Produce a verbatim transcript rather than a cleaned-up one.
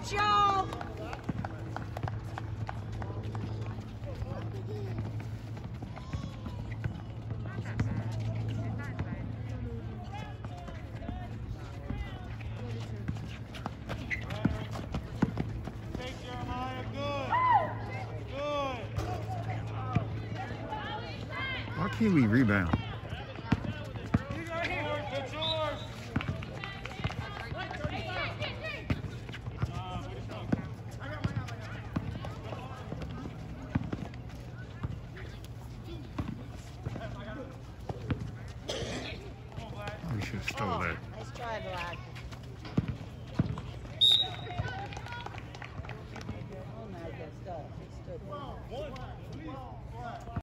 defense, y'all. Why can't we rebound? We should have stole that. Nice try, Black. Oh, no, good stuff. It stood.